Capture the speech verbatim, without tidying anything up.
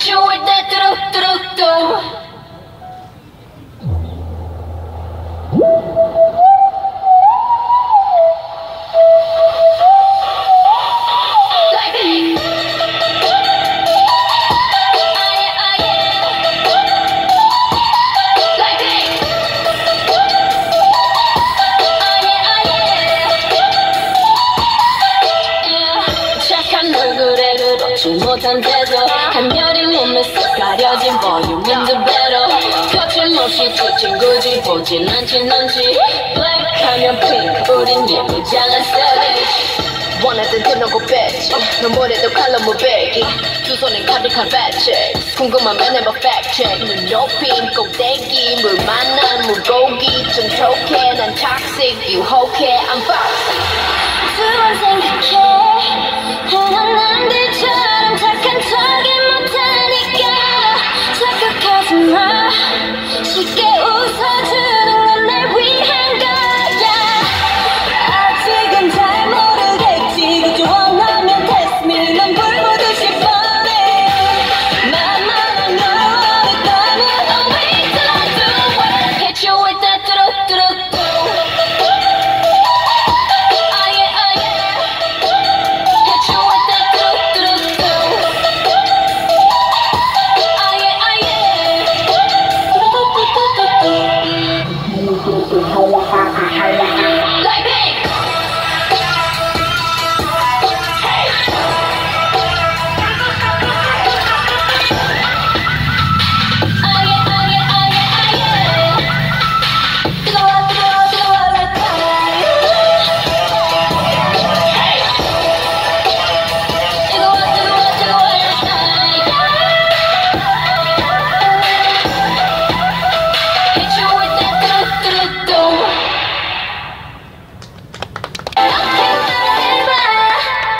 좋을 때 뚜룩뚜룩뚜 못한 태도 한여린 몸에 쓱 가려진 볼륨 in the battle 거침없이 두 친구지 보진 않진 않지 Black 하면 pink 우린 예쁘장한 savage 원하던 대놓고 뺐지 눈물에도 칼로 무배기 두 손에 가득한 fact 궁금하면 해봐 fact check 눈 높인 꼭대기 물 만난 물고기 좀 톡해 난 toxic 유혹해 I'm foxy 두 번 생각해